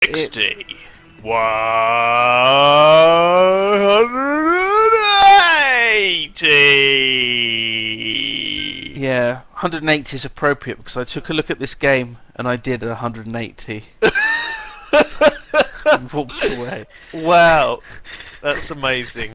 60. 180. Yeah, 180 is appropriate because I took a look at this game and I did 180 and walked away. Wow, that's amazing.